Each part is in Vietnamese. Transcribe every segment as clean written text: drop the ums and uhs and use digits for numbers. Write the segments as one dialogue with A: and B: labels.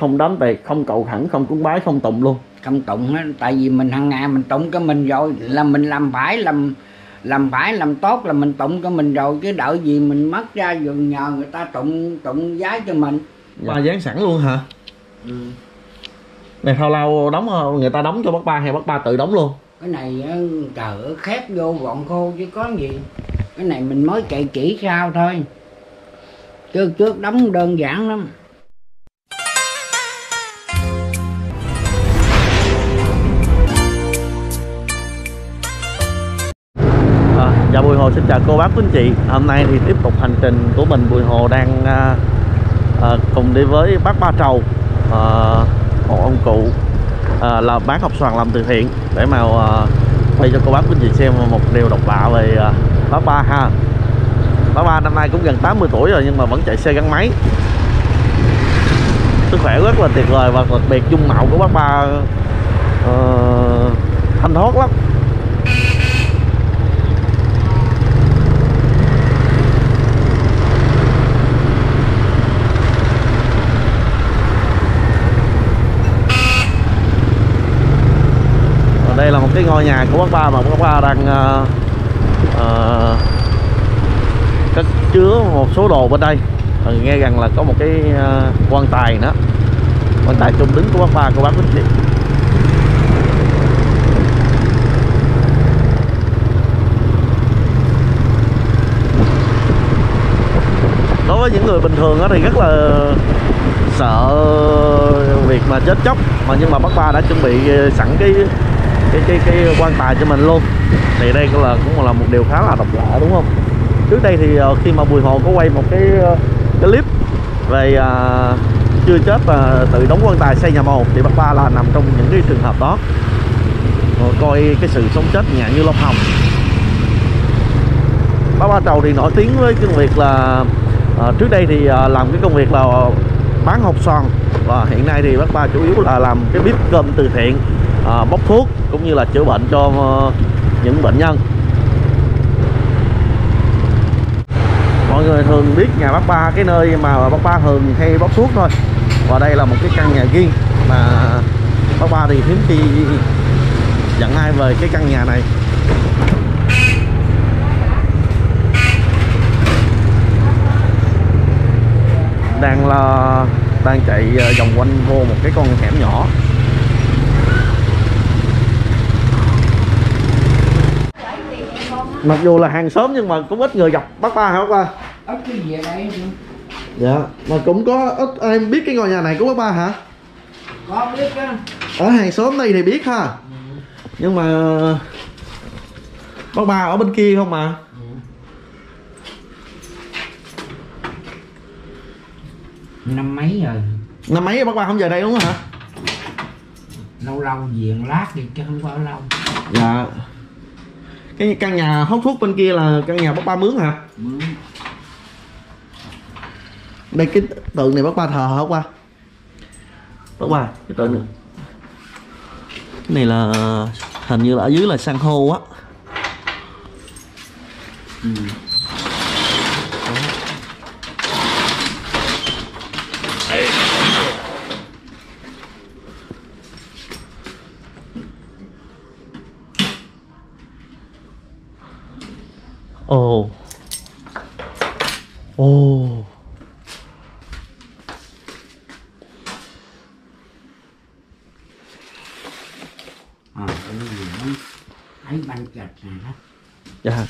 A: không đón tiệc, không cầu khẩn, không cúng bái, không tụng luôn?
B: Không tụng á, tại vì mình hàng ngày mình tụng cái mình rồi, là mình làm phải làm tốt là mình tụng cái mình rồi, chứ đợi gì mình mất ra rồi nhờ người ta tụng giái cho mình.
A: Ba dán sẵn luôn hả?
B: Ừ.
A: Này thao lao đóng, người ta đóng cho bác Ba hay bác Ba tự đóng luôn?
B: Cái này trời ơi, khép vô gọn khô chứ có gì. Cái này mình mới chạy chỉ sao thôi, chứ trước đóng đơn giản lắm.
A: Dạ Bùi Hồ xin chào cô bác quý anh chị. Hôm nay thì tiếp tục hành trình của mình. Bùi Hồ đang cùng đi với bác Ba Trầu, một ông cụ là bán hộp xoàn làm từ thiện, để mà quay cho cô bác quý anh chị xem một điều độc lạ về bác Ba ha. Bác Ba năm nay cũng gần 80 tuổi rồi nhưng mà vẫn chạy xe gắn máy. Sức khỏe rất là tuyệt vời, và đặc biệt dung mạo của bác Ba thanh thoát lắm. Đây là một cái ngôi nhà của bác Ba mà bác Ba đang cất chứa một số đồ bên đây. Nghe rằng là có một cái quan tài nữa, quan tài trung đứng của bác Ba, của bác quý chị. Đối với những người bình thường đó thì rất là sợ việc mà chết chóc, nhưng mà bác Ba đã chuẩn bị sẵn cái quan tài cho mình luôn. Thì đây cũng là một điều khá là độc lạ, đúng không? Trước đây thì khi mà Bùi Hồ có quay một cái clip về chưa chết và tự đóng quan tài xây nhà mồ, thì bác Ba là nằm trong những cái trường hợp đó. Coi cái sự sống chết nhẹ như lông hồng. Bác Ba Trầu thì nổi tiếng với công việc là trước đây thì làm cái công việc là bán hộp xoàn, và hiện nay thì bác Ba chủ yếu là làm cái bếp cơm từ thiện, bốc thuốc cũng như là chữa bệnh cho những bệnh nhân. Mọi người thường biết nhà bác Ba cái nơi mà bác Ba thường hay bốc thuốc thôi, và đây là một cái căn nhà riêng mà bác Ba thì hiếm khi dẫn ai về cái căn nhà này. Đang chạy vòng quanh vô một cái con hẻm nhỏ. Mặc dù là hàng xóm nhưng mà cũng ít người gặp bác Ba hả bác Ba?
B: Ít cái gì ở đây?
A: Dạ, mà cũng có ít em biết cái ngôi nhà này của bác Ba hả?
B: Có biết á.
A: Ở hàng xóm đây thì biết ha. Nhưng mà bác Ba ở bên kia không mà.
B: Năm mấy rồi.
A: Năm mấy bác Ba không về đây đúng không hả?
B: Lâu lâu diện lát đi chứ không có lâu.
A: Dạ. Cái căn nhà hút thuốc bên kia là căn nhà bác Ba mướn hả?
B: Mướn.
A: Đây cái tượng này bác Ba thờ hả bác Ba? Bác Ba, cái tượng này. Cái này là hình như là ở dưới là san hô á. Ồ. Ồ.
B: Cái gì nó thấy banh chật này đó.
A: Dạ.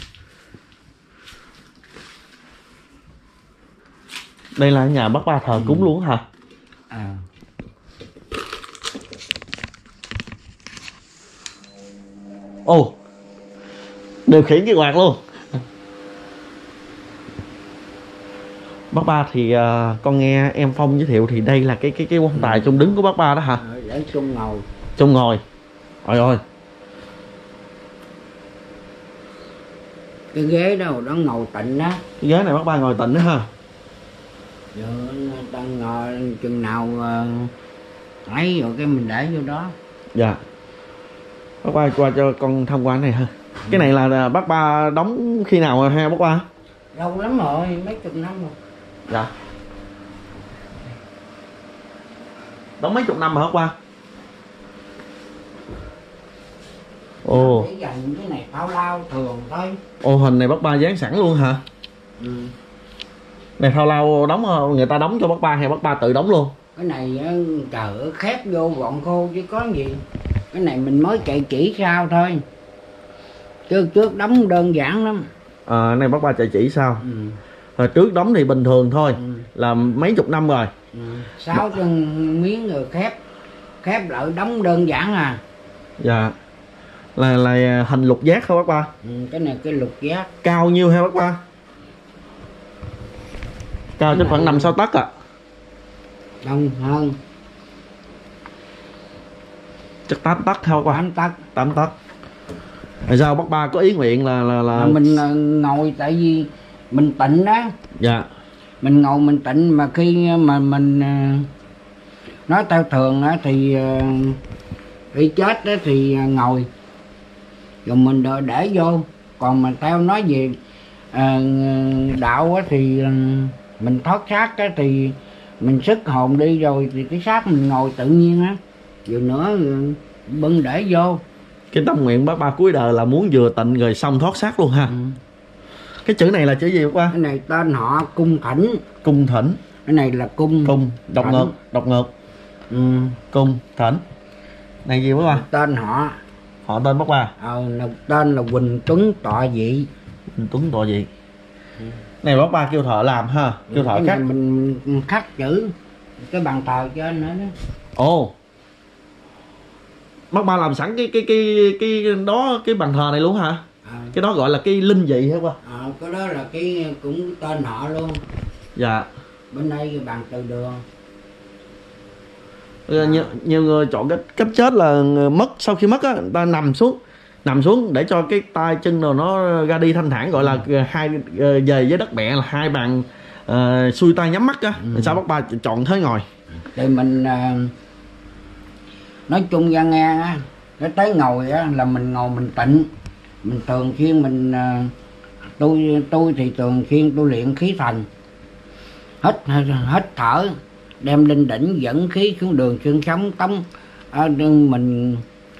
A: Đây là nhà bác Ba thờ cúng luôn hả? Ồ. Điều khiển cái quạt luôn. Bác Ba thì con nghe em Phong giới thiệu thì đây là cái quan tài chung đứng của bác Ba đó hả?
B: Để chung ngồi.
A: Chung ngồi. Ôi ôi.
B: Cái ghế đâu đó ngồi tịnh đó.
A: Cái ghế này bác Ba ngồi tịnh đó ha.
B: Giờ ta ngồi chừng nào ấy rồi cái mình để vô đó.
A: Dạ. Bác Ba qua cho con tham quan này ha. Cái này là bác Ba đóng khi nào ha bác Ba?
B: Lâu lắm rồi, mấy chục năm rồi.
A: Dạ. Đóng mấy chục năm mà bác ba. Ồ.
B: Để dành cái này tao lao thường thôi.
A: Ồ, hình này bác ba dán sẵn luôn hả?
B: Ừ.
A: Này thao lao đóng, người ta đóng cho bác ba hay bác ba tự đóng luôn?
B: Cái này trời ơi, khép vô gọn khô chứ có gì. Cái này mình mới chạy chỉ sao thôi, chứ trước đóng đơn giản lắm.
A: Này bác ba chạy chỉ sao?
B: Ừ.
A: Hồi trước đóng thì bình thường thôi.
B: Ừ.
A: Là mấy chục năm rồi.
B: 6 chân miếng rồi khép lại đóng đơn giản à.
A: Dạ. Là hình lục giác hả bác ba?
B: Cái này cái lục giác.
A: Cao nhiêu hả bác ba? Cao chắc khoảng 5-6 tấc à?
B: Đông hơn.
A: Chắc 8 tấc hả bác ba?
B: 8 tấc.
A: 8 tấc. Tại sao bác ba có ý nguyện là
B: mình ngồi, tại vì mình tịnh đó.
A: Dạ.
B: Mình ngồi mình tịnh, mà khi mà mình nói theo thường đó thì khi chết đó thì ngồi rồi mình để vô. Còn mà theo nói về đạo á thì mình thoát xác á thì mình sức hồn đi rồi thì cái xác mình ngồi tự nhiên á, rồi nữa bưng để vô.
A: Cái tâm nguyện bác ba cuối đời là muốn vừa tịnh rồi xong thoát xác luôn ha. Cái chữ này là chữ gì bác ba?
B: Cái này tên họ Cung Thỉnh.
A: Cung Thỉnh.
B: Cái này là cung.
A: Đọc ngược. Cung Thỉnh. Này gì bác ba?
B: Tên họ.
A: Họ tên bác ba?
B: Tên là Quỳnh Tuấn Tọa Vị.
A: Quỳnh Tuấn Tọa Vị. Này bác ba kêu thợ làm ha, kêu thợ khắc.
B: Mình khắc chữ cái bàn thờ trên nữa đó.
A: Ồ. Bác ba làm sẵn cái đó, cái bàn thờ này luôn hả? Cái đó gọi là cái linh vị hả bác?
B: Cái đó là cái cũng tên họ luôn.
A: Dạ.
B: Bên đây cái bàn từ đường.
A: Nhiều người chọn cách chết là mất, sau khi mất á, người ta nằm xuống để cho cái tay chân nào nó ra đi thanh thản, gọi là hai về với đất mẹ, là hai bàn xuôi tay nhắm mắt á. Sao bác ba chọn thế ngồi?
B: Thì mình nói chung ra nghe á, cái tới ngồi á là mình ngồi mình tịnh. Mình thường xuyên mình tôi thì thường xuyên tôi luyện khí thần, hít thở, đem lên đỉnh dẫn khí xuống đường xương sống tống. Mình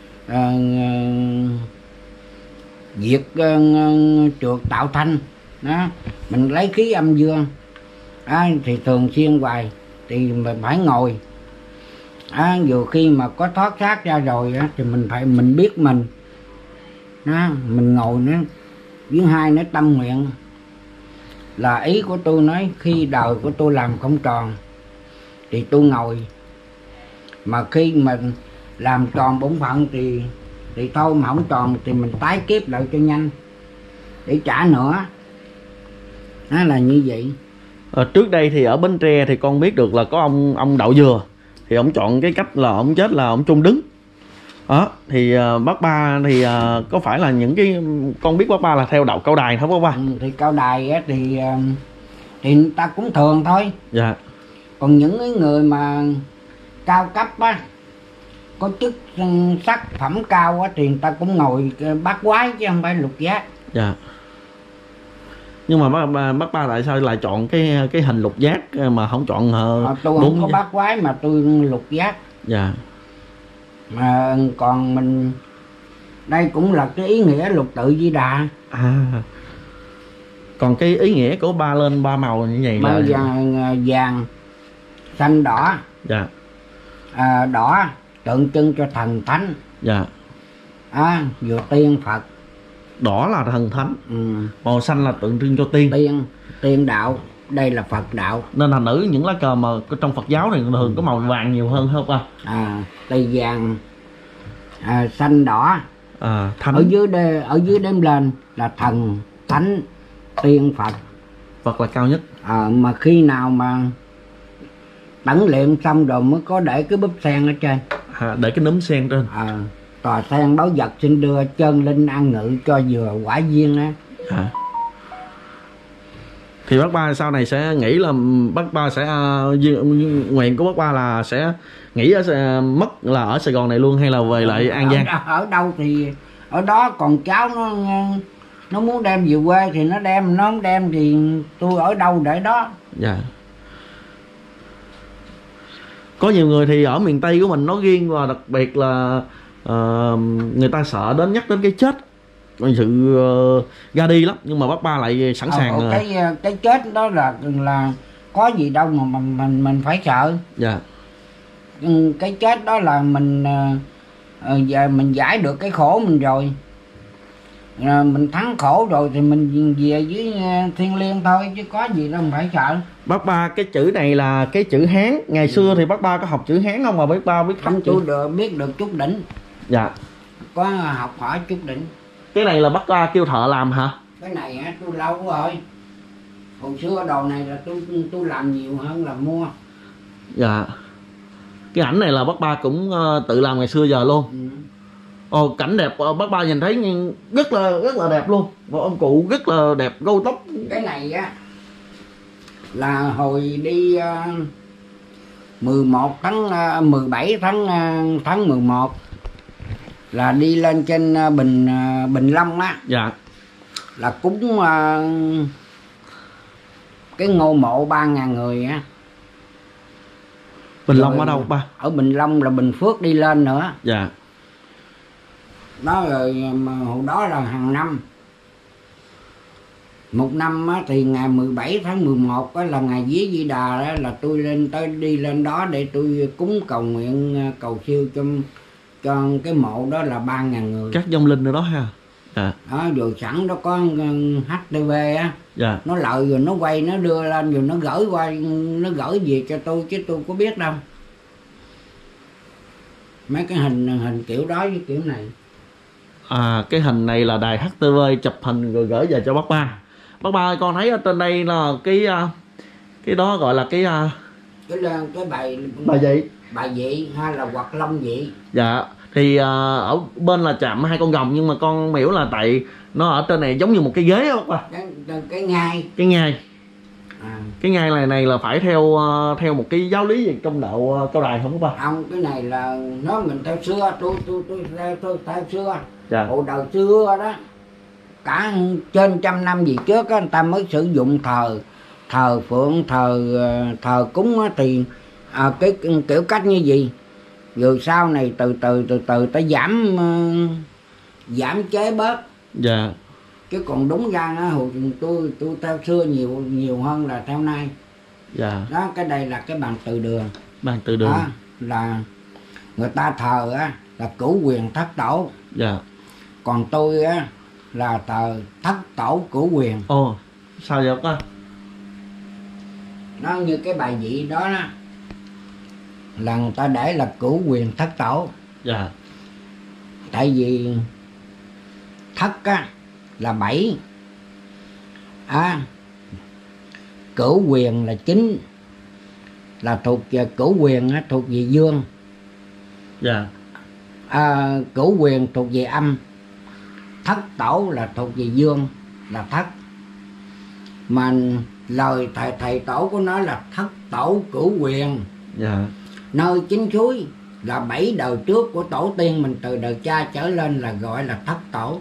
B: diệt trượt tạo thanh đó, mình lấy khí âm dương thì thường xuyên hoài thì mình phải ngồi. Vừa khi mà có thoát xác ra rồi thì mình biết mình đó, mình ngồi nữa. Với hai nữa tâm nguyện là ý của tôi nói khi đời của tôi làm không tròn thì tôi ngồi, mà khi mình làm tròn bổn phận thì thôi, mà không tròn thì mình tái kiếp lại cho nhanh để trả nữa. Nó là như vậy.
A: Trước đây thì ở Bến Tre thì con biết được là có ông Đậu Dừa, thì ông chọn cái cách là ông chết là ông chôn đứng. Đó thì bác ba thì có phải là những cái, con biết bác ba là theo đạo Cao Đài không bác ba?
B: Thì Cao Đài á thì người ta cũng thường thôi.
A: Dạ.
B: Còn những cái người mà cao cấp á, có chức sắc phẩm cao á thì người ta cũng ngồi bát quái chứ không phải lục giác.
A: Dạ. Nhưng mà bác ba tại sao lại chọn cái hình lục giác mà không chọn
B: tôi không có bát quái mà tôi lục giác.
A: Dạ.
B: Mà còn mình đây cũng là cái ý nghĩa lục tự Di Đà.
A: Còn cái ý nghĩa của ba lên ba màu như vậy là
B: vàng xanh đỏ.
A: Dạ.
B: Đỏ tượng trưng cho thần thánh.
A: Dạ.
B: Vừa tiên Phật.
A: Đỏ là thần thánh. Màu xanh là tượng trưng cho
B: tiên đạo. Đây là Phật đạo.
A: Nên thành nữ những lá cờ mà trong Phật giáo này thường có màu vàng nhiều hơn không ba?
B: Tây vàng, xanh đỏ.
A: Thánh.
B: Ở dưới đêm lên là thần thánh tiên Phật.
A: Phật là cao nhất.
B: Mà khi nào mà tẩn luyện xong rồi mới có để cái búp sen ở trên.
A: Để cái núm sen trên.
B: Tòa sen báo vật xin đưa chân linh an ngự cho vừa quả viên á.
A: Thì bác ba sau này sẽ nghĩ là bác ba sẽ nguyện của bác ba là sẽ nghĩ mất là ở Sài Gòn này luôn hay là về lại An Giang?
B: Ở đâu thì ở đó, còn cháu nó muốn đem về quê thì nó đem, nó không đem thì tôi ở đâu để đó.
A: Dạ. Có nhiều người thì ở miền Tây của mình nói riêng, và đặc biệt là người ta sợ nhắc đến cái chết, sự ra đi lắm, nhưng mà bác Ba lại sẵn sàng.
B: Cái chết đó là có gì đâu mà mình phải sợ.
A: Dạ.
B: Cái chết đó là mình giải được cái khổ mình rồi, mình thắng khổ rồi thì mình về với thiên liêng thôi, chứ có gì đâu mà phải sợ.
A: Bác Ba, cái chữ này là cái chữ Hán. Ngày xưa thì bác Ba có học chữ Hán không, mà bác Ba biết
B: không? Tôi biết được chút đỉnh.
A: Dạ.
B: Có học hỏi chút đỉnh.
A: Cái này là bác Ba kêu thợ làm hả?
B: Cái này á tôi lâu rồi. Hồi xưa đồ này là tôi làm nhiều hơn là mua.
A: Dạ. Cái ảnh này là bác Ba cũng tự làm ngày xưa giờ luôn. Ồ, cảnh đẹp bác Ba nhìn thấy rất là đẹp luôn. Và ông cụ rất là đẹp, râu tóc.
B: Cái này á là hồi đi 17 tháng 11 là đi lên trên Bình Long á.
A: Dạ.
B: Là cúng cái ngôi mộ 3.000 người á.
A: Bình Long ở đâu ba?
B: Ở Bình Long là Bình Phước đi lên nữa.
A: Dạ.
B: Đó rồi mà hồi đó là hàng năm. Một năm á, thì ngày 17 tháng 11 á, là ngày vía Di Đà đó, là tôi đi lên đó để tôi cúng cầu nguyện cầu siêu cho cái mộ đó là 3.000 người.
A: Các vong linh ở đó ha. Dạ.
B: Đó, rồi sẵn đó có HTV á.
A: Dạ.
B: Nó lợi rồi nó quay, nó đưa lên rồi nó gửi qua, nó gửi về cho tôi chứ tôi có biết đâu. Mấy cái hình kiểu đó với kiểu này.
A: À, cái hình này là đài HTV chụp hình rồi gửi về cho bác Ba. Bác Ba ơi, con thấy ở trên đây là cái đó gọi là cái bài vị hay là Hoạt Long vị. Dạ. Thì ở bên là chạm 2 con rồng, nhưng mà con hiểu là tại nó ở trên này giống như một cái ghế không bác Ba?
B: Cái ngai.
A: Cái ngai. Cái ngai này là phải theo một cái giáo lý về trong đạo Cao Đài không bác Ba?
B: Không, cái này là nó mình theo xưa, tôi theo xưa.
A: Dạ.
B: Hồi đầu xưa đó, cả trên 100 năm gì trước á, người ta mới sử dụng thờ phượng, thờ cúng á, thì cái kiểu cách như gì. Rồi sau này từ từ ta giảm chế bớt.
A: Dạ.
B: Chứ còn đúng ra á, hồi tôi theo xưa nhiều hơn là theo nay.
A: Dạ.
B: Đó, cái đây là cái bàn từ đường.
A: Bàn từ đường.
B: Đó, là người ta thờ á là cửu quyền thất tổ.
A: Dạ.
B: Còn tôi á là thờ thất tổ cửu quyền.
A: Ồ, sao vậy con?
B: Nó như cái bài vị đó đó, là người ta để là cửu quyền thất tổ.
A: Dạ.
B: Tại vì thất á là 7, cửu quyền là 9, là thuộc về cửu quyền á, thuộc về dương.
A: Dạ.
B: Cửu quyền thuộc về âm, thất tổ là thuộc về dương, là thất. Mà lời thầy tổ của nó là thất tổ cửu quyền.
A: Dạ.
B: Nơi chính suối là 7 đời trước của tổ tiên mình, từ đời cha trở lên là gọi là thất tổ.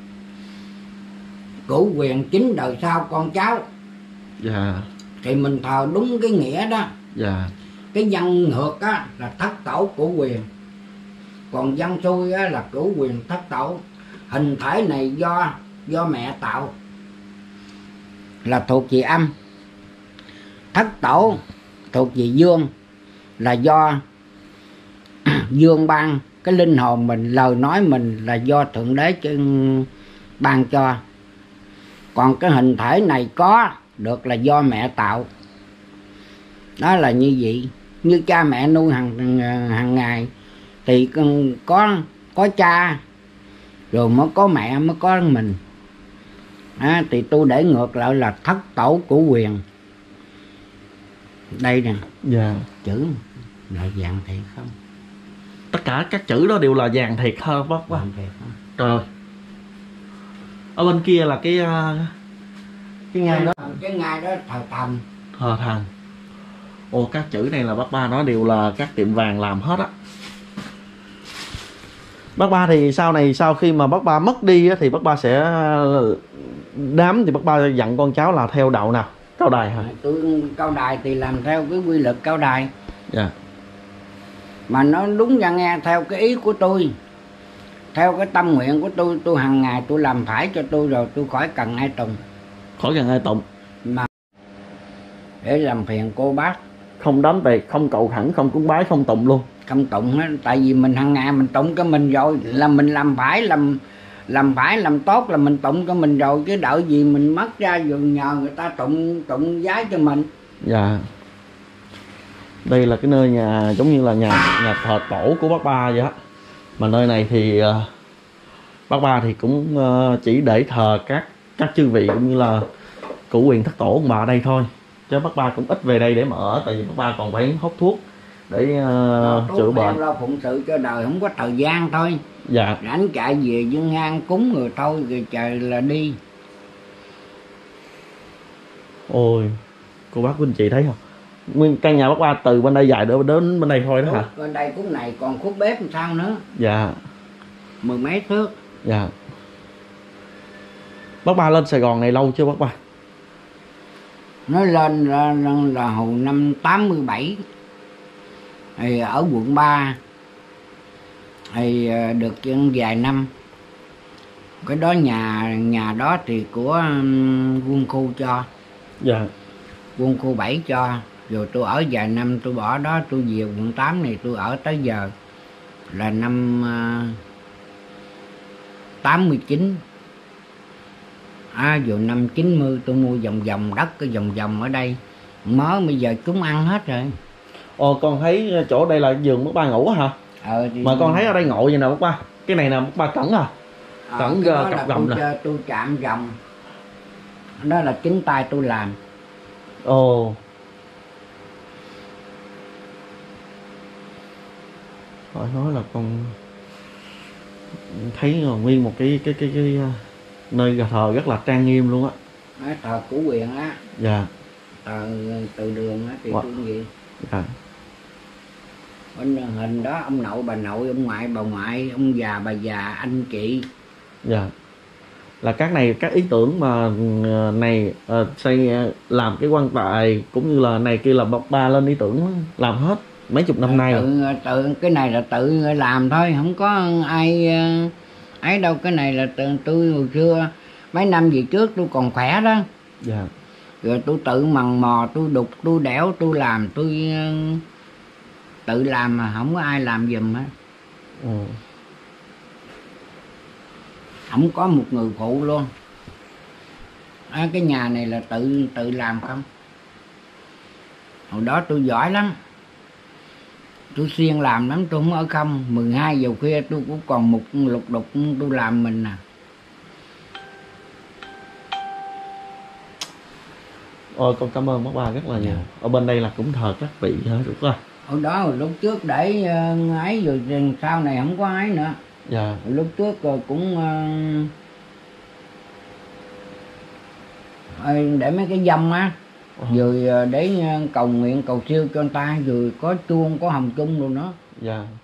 B: Cửu quyền 9 đời sau con cháu.
A: Dạ.
B: Thì mình thờ đúng cái nghĩa đó.
A: Dạ.
B: Cái văn ngược á là thất tổ cửu quyền, còn văn xuôi á là cửu quyền thất tổ. Hình thể này do mẹ tạo, là thuộc về âm. Thất tổ thuộc về dương, là do dương ban. Cái linh hồn mình, lời nói mình là do Thượng Đế ban cho. Còn cái hình thể này có được là do mẹ tạo. Đó là như vậy. Như cha mẹ nuôi hàng ngày thì có cha rồi mới có mẹ, mới có mình. Thì tôi để ngược lại là thất tổ của quyền. Đây nè.
A: Dạ.
B: Chữ là vàng thiệt không?
A: Tất cả các chữ đó đều là vàng thiệt hơn bác Ba. Trời ơi. Ở bên kia là cái ngai đó.
B: Cái ngai đó thờ thần.
A: Thờ thần. Ồ, các chữ này là bác Ba nói đều là các tiệm vàng làm hết á. Bác Ba thì sau khi mà bác Ba mất đi á, thì bác Ba sẽ thì bác Ba dặn con cháu là theo đạo nào? Cao Đài hả?
B: Tôi Cao Đài thì làm theo cái quy luật Cao Đài.
A: Dạ.
B: mà nó đúng ra nghe theo cái ý của tôi, theo cái tâm nguyện của tôi hàng ngày tôi làm phải cho tôi rồi, tôi khỏi cần ai tùng.
A: Khỏi cần ai tụng.
B: Mà để làm phiền cô bác.
A: Không đám tiệc, không cầu khẩn, không cúng bái, không tụng luôn.
B: Không tụng á, tại vì mình hàng ngày mình tụng cho mình rồi, là mình làm phải làm tốt là mình tụng cho mình rồi, chứ đợi gì mình mất ra rồi nhờ người ta tụng giái cho mình.
A: Dạ. Đây là cái nơi nhà giống như là nhà thờ tổ của bác Ba vậy á. Mà nơi này thì bác Ba thì cũng chỉ để thờ các chư vị cũng như là cụ quyền thất tổ ông bà ở đây thôi, chứ bác Ba cũng ít về đây để mà ở, tại vì bác Ba còn phải hút thuốc để chữa bệnh.
B: Lo phụng sự cho đời không có thời gian thôi.
A: Dạ.
B: Rảnh chạy về dương hang cúng rồi thôi, rồi trời là đi.
A: Ôi, cô bác quý anh chị thấy không? Nguyên căn nhà bác Ba từ bên đây dài đến bên đây thôi đó hả?
B: Bên đây khúc này còn khúc bếp làm sao nữa.
A: Dạ.
B: Mười mấy thước.
A: Dạ. Bác Ba lên Sài Gòn này lâu chưa bác Ba?
B: Nó lên là hồi năm 87 thì ở quận 3 thì được vài năm. Cái đó nhà đó thì của quân khu cho.
A: Dạ.
B: Quân khu 7 cho. Rồi tôi ở vài năm tôi bỏ đó, tôi về quận 8 này tôi ở tới giờ là năm 89. Rồi năm 90 tôi mua vòng đất, cái vòng ở đây mới bây giờ chúng ăn hết rồi.
A: Ồ, con thấy chỗ đây là giường bác Ba ngủ hả? Mà con thấy ở đây ngộ vậy nè bác Ba. Cái này nè bác Ba cẩn à? Cẩn cặp gầm nè.
B: Tôi chạm gầm. Đó là chính tay tôi làm.
A: Ồ. Phải nói là con thấy nguyên một cái nơi thờ rất là trang nghiêm luôn á.
B: Thờ Củ Quyền á.
A: Dạ.
B: Thờ từ đường á thì tôi gì.
A: Dạ.
B: Bên hình đó ông nội bà nội, ông ngoại bà ngoại, ông già bà già, anh chị.
A: Dạ. Là các ý tưởng mà này xây làm cái quan tài cũng như là này kia là bác Ba lên ý tưởng làm hết mấy chục năm nay rồi.
B: Tự cái này là tự làm thôi, không có ai ấy đâu. Cái này là tôi hồi xưa mấy năm về trước tôi còn khỏe đó.
A: Dạ.
B: Rồi tôi tự mần mò, tôi đục, tôi đẽo, tôi làm, tôi tự làm mà không có ai làm giùm hết. Không có một người phụ luôn. Cái nhà này là tự làm không. Hồi đó tôi giỏi lắm, tôi siêng làm lắm, tôi không ở không. 12 giờ khuya tôi cũng còn một lục đục tôi làm mình nè.
A: Ôi con cảm ơn bác Ba rất là nhiều. Ở bên đây là cũng thờ các vị hả đúng không?
B: Hồi đó lúc trước để ấy rồi sau này không có ấy nữa.
A: Dạ.
B: Lúc trước cũng để mấy cái dâm á, rồi để cầu nguyện cầu siêu cho người ta, rồi có chuông có hồng chung rồi đó.
A: Dạ.